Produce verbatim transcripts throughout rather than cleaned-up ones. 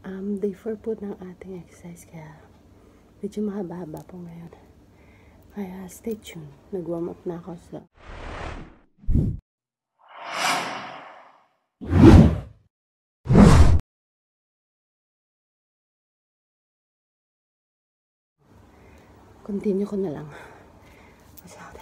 Um, day four po ng ating exercise, kaya medyo mahaba-haba po ngayon. Kaya stay tuned. Nag-warm up na ako sa... Continue ko na lang. Masyado.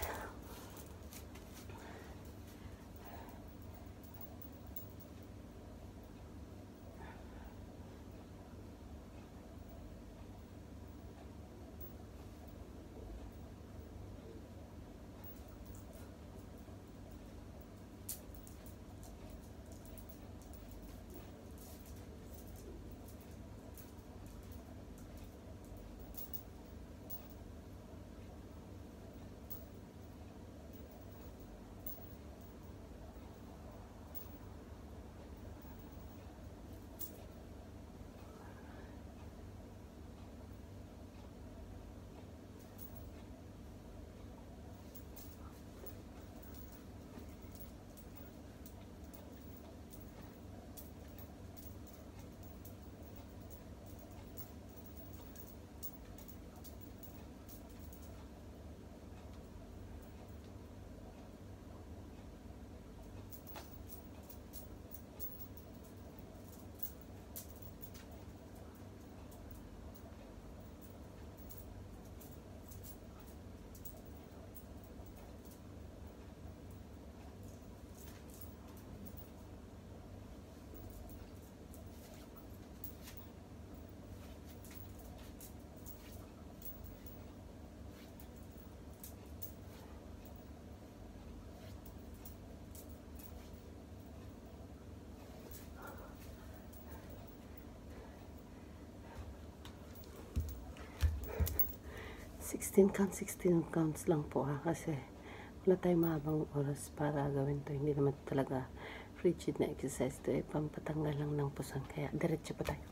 sixteen counts, sixteen counts lang po ha, kasi wala tayong mahabang oras para gawin to. Hindi naman talaga rigid na exercise to, eh, pampatanggal lang ng puson, kaya diretso pa tayo.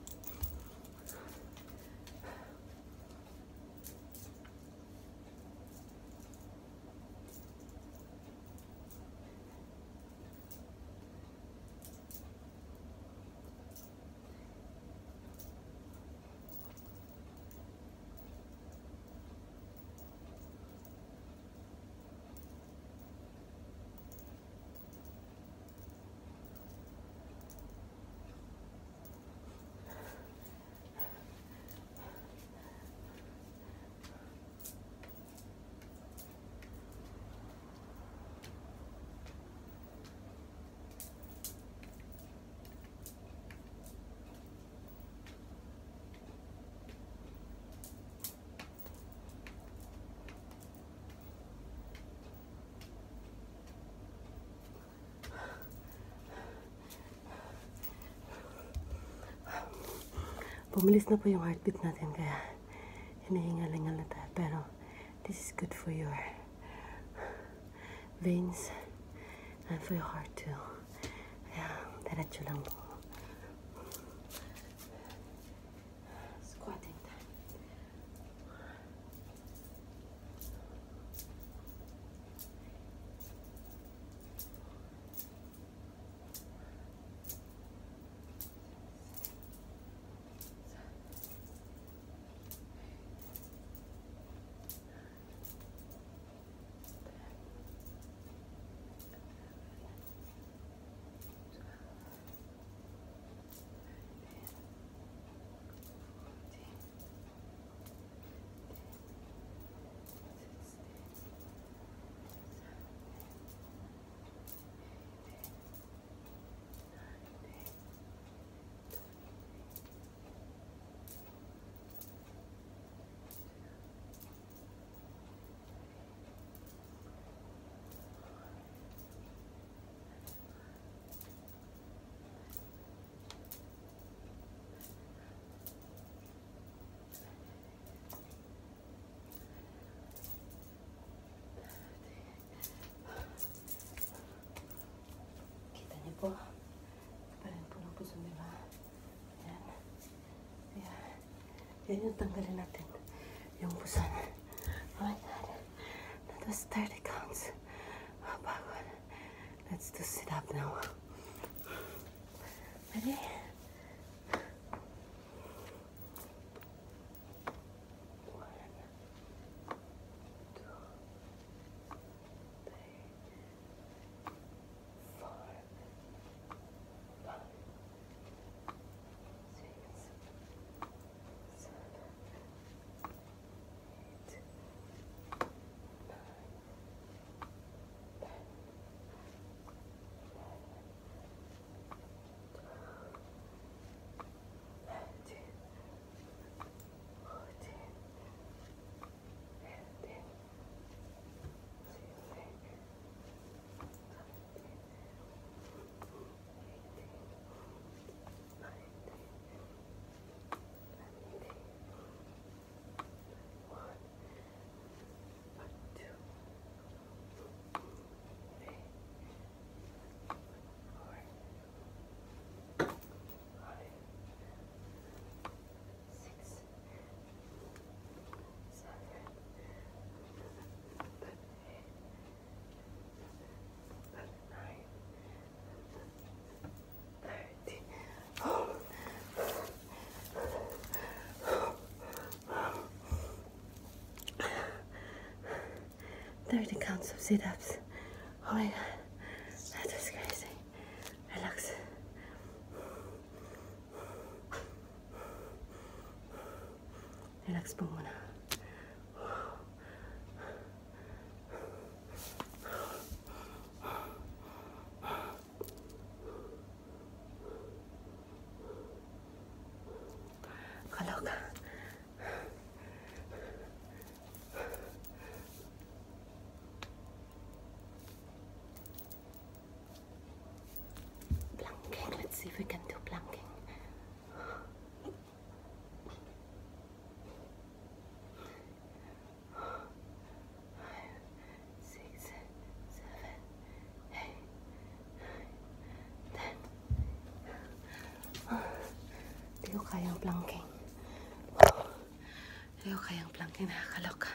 Pumilis na po yung heartbeat natin, kaya hinihingal-hingal na tayo. Pero this is good for your veins and for your heart too. Kaya diretso lang po. Squatting time. Po. Pa rin po ng puso, diba? Yan. Yan. Yan yung tanggalin natin. Yung puson. Oh my God. That was thirty counts. Oh, pagod. Let's do sit up now. Ready? thirty counts of sit-ups. Oh my god, that was crazy. Relax. Relax po muna. Kaloka. Planking. Let's see if we can do planking. Hindi ko kayang planking. Hindi ko kayang planking. Nakakaloka.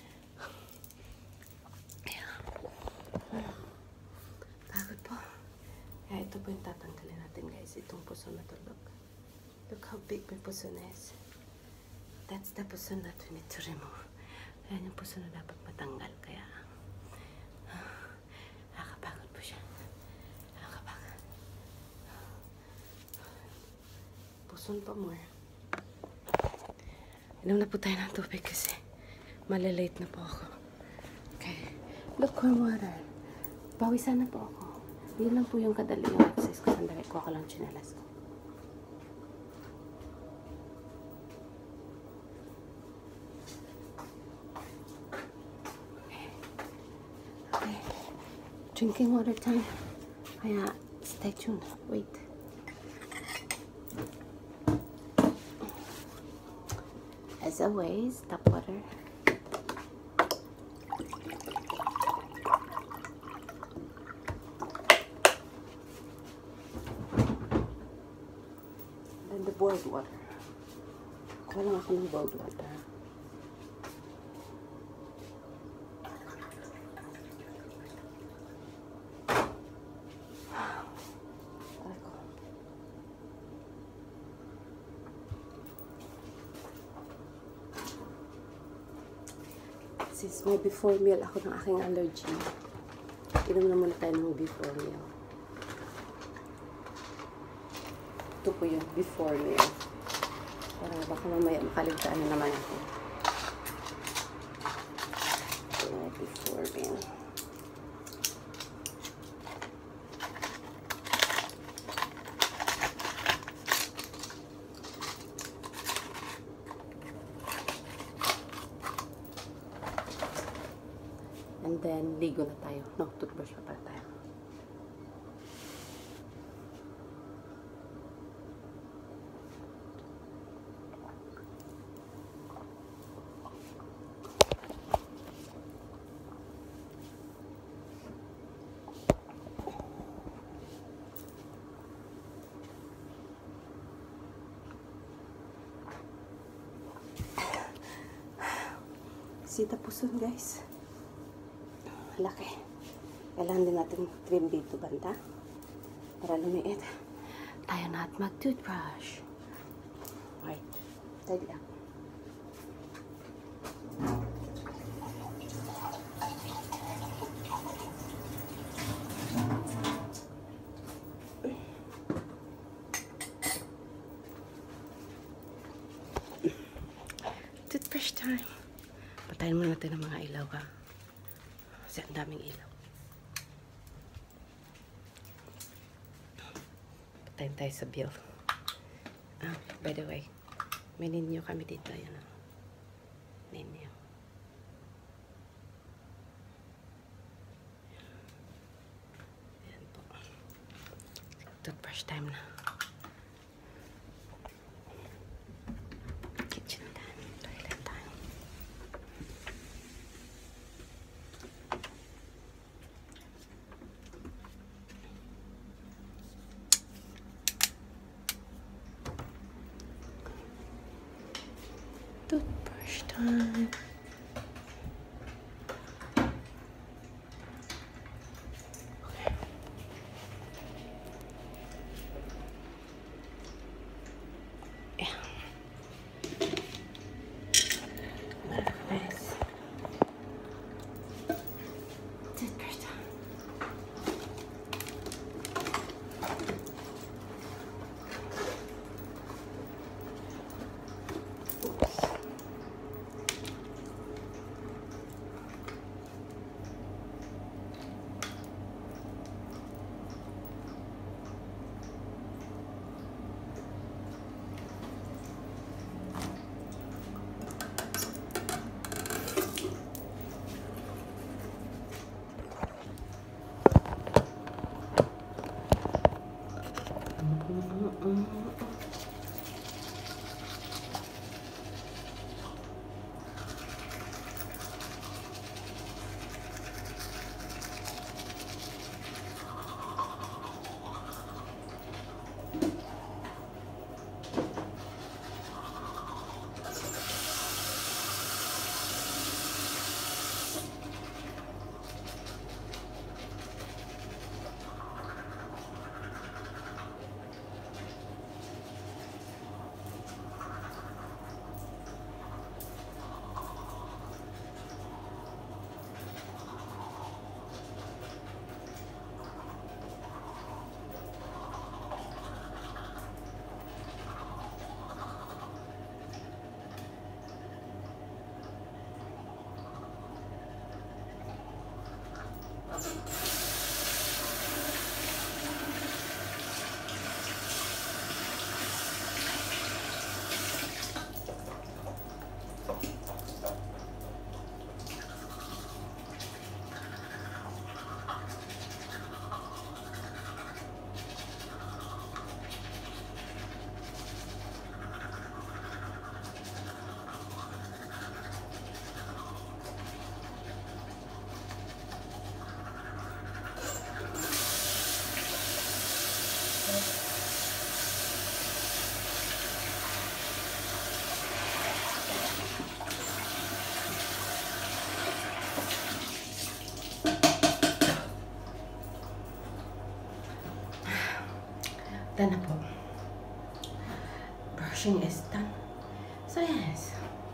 Pagod po. Kaya ito po yung tatanggalin natin, guys. Itong puson na to. Look. Look how big my puson is. That's the puson that we need to remove. Ayan yung puson na dapat matanggal. Kaya nakakapagod po siya. Nakakapagod. Puson pa more. Inom na po tayo ng tubig kasi malilate na po ako. Okay. Look, warm water. Pawisan na po ako. Yun lang po yung kadali yung exercise ko. Sandali ko ako lang chinelas ko. Okay. Okay. Drinking water time. Kaya stay tuned. Wait. As always, tap water. Then the boiled water. Kuha lang ako ng boiled water. Since may before meal ako ng aking allergy, inom na muna tayo ng before meal. Ito po yung before meal. Para baka mamaya makaligtaan na naman ako. Ito before meal. And then, ligo na tayo. No, toothbrush pa pala tayo. Sita puson, guys. Laki. Kailangan din natin trim dito banda para lumiit. Tayo na at mag-toothbrush. Right. Tidy up. Toothbrush time. Patayin muna natin ang mga ilaw, ha? Kasi ang daming ilaw. Patayin tayo sa bill. Ah, by the way, may ninyo kami dito. Ayan o. Ninyo. Ayan po. Toothbrush time na. Kitchen time. Toilet time. Toothbrush time. Okay. Yeah. Nice. done na po. Brushing is done. So yes.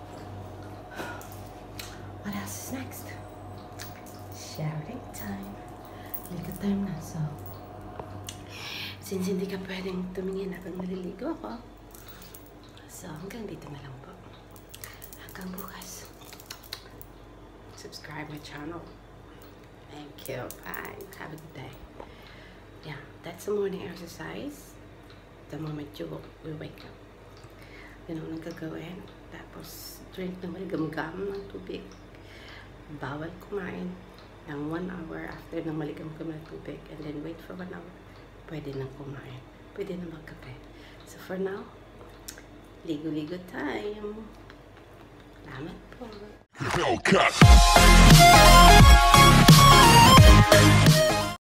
What else is next? Showering time. Ligo time na. So, since hindi ka pwedeng tumingin habang naliligo ako, so hanggang dito na lang po. Hanggang bukas. Subscribe my channel. Thank you. Bye. Have a good day. Yeah, that's the morning exercise. The moment you will wake up. Yun ang nagagawin. Tapos, drink na maligam-gam ng tubig. Bawal kumain ng one hour after ng maligam-gam ng tubig. And then wait for one hour. Pwede nang kumain. Pwede na magkape. So for now, ligo-ligo time. Salamat po.